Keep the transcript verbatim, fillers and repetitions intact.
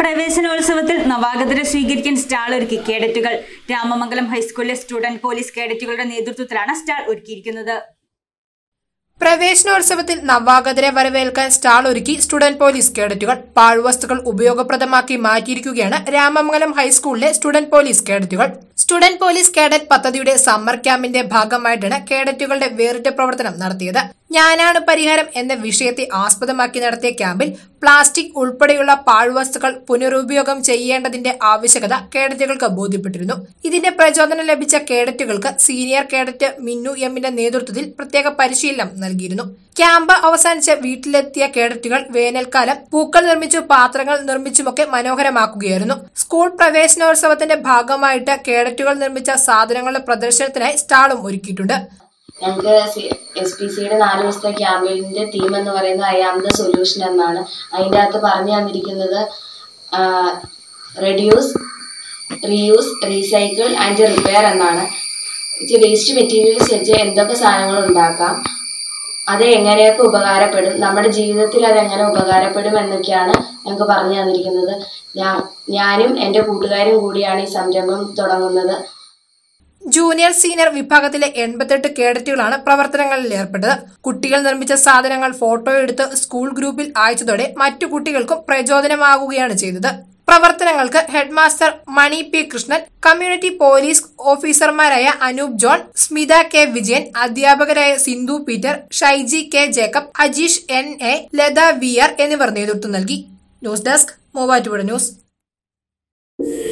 പ്രവേശനോത്സവത്തിൽ നവാഗതരെ സ്വീകരിക്കാൻ സ്റ്റാൾ ഒരുക്കി കേഡറ്റുകൾ. രാമമംഗലം ഹൈസ്കൂളിലെ സ്റ്റുഡന്റ് പോലീസ് കേഡറ്റുകളുടെ നേതൃത്വത്തിലാണ് സ്റ്റാൾ ഒരുക്കിയിരിക്കുന്നത്. പ്രവേശനോത്സവത്തിൽ നവാഗതരെ വരവേൽക്കാൻ സ്റ്റാൾ ഒരുക്കി സ്റ്റുഡന്റ് പോലീസ് കേഡറ്റുകൾ. പാഴ്വസ്തുക്കൾ ഉപയോഗപ്രദമാക്കി മാറ്റിയിരിക്കുകയാണ് രാമമംഗലം ഹൈസ്കൂളിലെ സ്റ്റുഡന്റ് പോലീസ് കേഡറ്റുകൾ. സ്റ്റുഡന്റ് പോലീസ് കേഡറ്റ് പദ്ധതിയുടെ സമ്മർ ക്യാമ്പിന്റെ ഭാഗമായിട്ടാണ് കേഡറ്റുകളുടെ വേറിട്ട പ്രവർത്തനം നടത്തിയത്. ഞാനാണ് പരിഹാരം എന്ന വിഷയത്തെ ആസ്പദമാക്കി നടത്തിയ ക്യാമ്പിൽ പ്ലാസ്റ്റിക് ഉൾപ്പെടെയുള്ള പാഴ്വസ്തുക്കൾ പുനരുപയോഗം ചെയ്യേണ്ടതിന്റെ ആവശ്യകത കേഡറ്റുകൾക്ക് ബോധ്യപ്പെട്ടിരുന്നു. ഇതിന്റെ പ്രചോദനം ലഭിച്ച കേഡറ്റുകൾക്ക് സീനിയർ കേഡറ്റ് മിന്നു എമ്മിന്റെ നേതൃത്വത്തിൽ പ്രത്യേക പരിശീലനം നൽകിയിരുന്നു. ക്യാമ്പ് അവസാനിച്ച് വീട്ടിലെത്തിയ കേഡറ്റുകൾ വേനൽക്കാലം പൂക്കൾ നിർമ്മിച്ചു പാത്രങ്ങൾ നിർമ്മിച്ചുമൊക്കെ മനോഹരമാക്കുകയായിരുന്നു. സ്കൂൾ പ്രവേശനോത്സവത്തിന്റെ ഭാഗമായിട്ട് കേഡറ്റുകൾ നിർമ്മിച്ച സാധനങ്ങളുടെ പ്രദർശനത്തിനായി സ്റ്റാളും ഒരുക്കിയിട്ടുണ്ട്. ഞങ്ങൾക്ക് എസ് പി സിയുടെ നാല് ദിവസത്തെ ക്യാമ്പിന്റെ തീം എന്ന് പറയുന്നത് ഐ ആം ദ സൊല്യൂഷൻ എന്നാണ്. അതിൻ്റെ അകത്ത് പറഞ്ഞു തന്നിരിക്കുന്നത് reduce, reuse, recycle and repair എന്നാണ്. വേസ്റ്റ് മെറ്റീരിയൽസ് വെച്ച് എന്തൊക്കെ സാധനങ്ങൾ ഉണ്ടാക്കാം, അത് എങ്ങനെയൊക്കെ ഉപകാരപ്പെടും, നമ്മുടെ ജീവിതത്തിൽ അതെങ്ങനെ ഉപകാരപ്പെടും എന്നൊക്കെയാണ് ഞങ്ങൾക്ക് പറഞ്ഞു തന്നിരിക്കുന്നത്. ഞാൻ ഞാനും എൻ്റെ കൂട്ടുകാരും കൂടിയാണ് ഈ സംരംഭം തുടങ്ങുന്നത്. ജൂനിയർ സീനിയർ വിഭാഗത്തിലെ എൺപത്തെട്ട് കേഡറ്റുകളാണ് പ്രവർത്തനങ്ങളിൽ ഏർപ്പെട്ടത്. കുട്ടികൾ നിർമ്മിച്ച സാധനങ്ങൾ ഫോട്ടോ എടുത്ത് സ്കൂൾ ഗ്രൂപ്പിൽ അയച്ചതോടെ മറ്റു കുട്ടികൾക്കും പ്രചോദനമാകുകയാണ് ചെയ്തത്. പ്രവർത്തനങ്ങൾക്ക് head master Mani P Krishnan, community police ഓഫീസർമാരായ അനൂപ് ജോൺ, സ്മിത കെ വിജയൻ, അധ്യാപകരായ Sindhu Peter, Shyji K Jacob, Ajeesh N A, Latha V R എന്നിവർ നേതൃത്വം നൽകി. News desk Muvattupuzha news.